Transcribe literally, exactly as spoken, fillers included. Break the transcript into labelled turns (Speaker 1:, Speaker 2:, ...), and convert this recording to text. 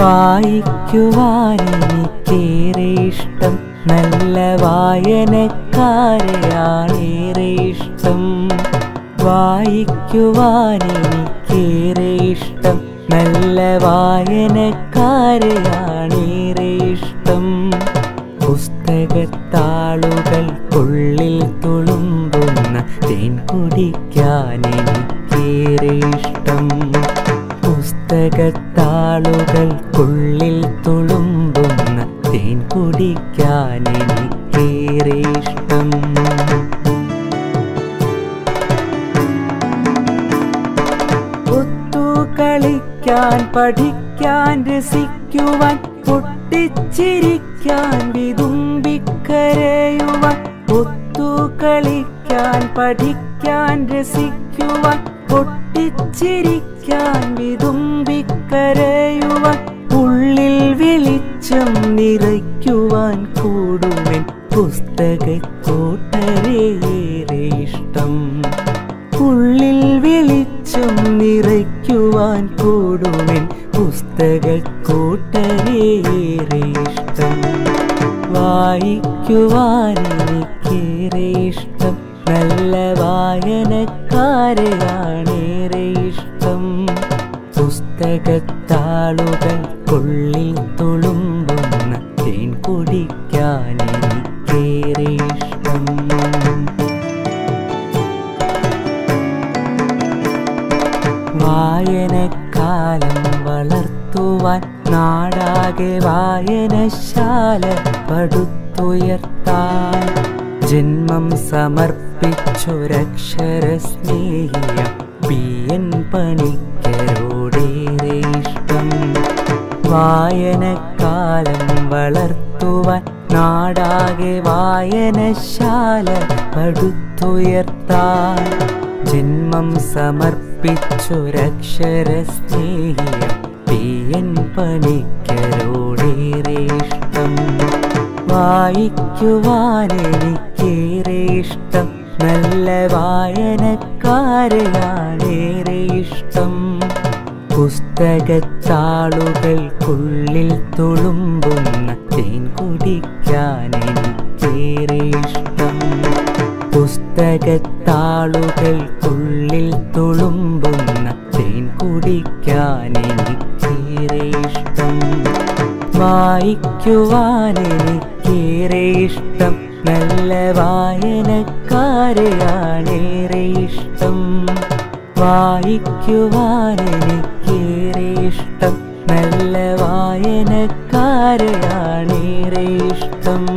Speaker 1: വായിക്കുവാനെനിക്കേറെ ഇഷ്ടം നല്ല വായനക്കാരെയാണേറെ ഇഷ്ടം. വായിക്കുവാനെനിക്കേറെ ഇഷ്ടം നല്ല വായനക്കാരെയാണേറെ ഇഷ്ടം. പുസ്തകത്താളുകൾക്കുള്ളിൽ തുളുമ്പുന്ന തേൻ കുടിക്കാനെനിക്കേറെ ഇഷ്ടം. പുസ്തകത്താളുകൾക്കുള്ളിൽ തുളുമ്പുന്ന തേൻ കുടിക്കാനെനിക്കേറെ ഇഷ്ടം. ഒത്തുകളിക്കാൻ പഠിക്കാൻ രസിക്കുവാൻ പൊട്ടിച്ചിരിക്കാൻ വിതുമ്പിക്കരയുവാൻ. ഒത്തുകളിക്കാൻ പഠിക്കാൻ രസിക്കുവാൻ പൊട്ടിച്ചിരിക്കാൻ വിതുമ്പിക്കരയുവാൻ. ഉള്ളിൽ വെളിച്ചം നിറയ്ക്കുവാൻ കൂടുമെൻ പുസ്തകക്കൂട്ടരേറെ ഇഷ്ടം. ഉള്ളിൽ വെളിച്ചം നിറയ്ക്കുവാൻ കൂടുമെൻ പുസ്തകക്കൂട്ടരേറെ ഇഷ്ടം. വായിക്കുവാനെനിക്കേറെ ഇഷ്ടം നല്ല വായനക്കാരെയാണേറെ ഇഷ്ടം. പുസ്തകത്താളുകൾക്കുള്ളിൽ തുളുമ്പുന്ന തേൻ കുടിക്കാനെനിക്കേറെ ഇഷ്ടം. വായനക്കാലം വളർത്തുവാൻ നാടാകെ വായനശാല പടുത്തുയർത്താൻ. ജന്മം സമർപ്പിച്ചൊരക്ഷരസ്നേഹിയം പി എൻ പണിക്കരോടേറെ ഇഷ്ടം. വായനക്കാലം വളർത്തുവാൻ നാടാകെ വായനശാല പടുത്തുയർത്താൻ. ജന്മം സമർപ്പിച്ചൊരക്ഷരസ്നേഹിയം പി എൻ പണിക്കരോടേറെ ഇഷ്ടം. വായിക്കുവാനെനിക്കേറെ ഇഷ്ടം നല്ല വായനക്കാരെയാണേറെ ഇഷ്ടം. പുസ്തകത്താളുകൾക്കുള്ളിൽ തുളുമ്പുന്ന തേൻ കുടിക്കാനെനിക്കേറെ ഇഷ്ടം. പുസ്തകത്താളുകൾക്കുള്ളിൽ തുളുമ്പുന്ന തേൻ കുടിക്കാനെനിക്കേറെ ഇഷ്ടം. വായിക്കുവാനെനിക്കേറെ ഇഷ്ടം നല്ല വായനക്കാരെയാണേറെ ഇഷ്ടം. വായിക്കുവാനെനിക്കേറെ ഇഷ്ടം നല്ല വായനക്കാരെയാണേറെ ഇഷ്ടം.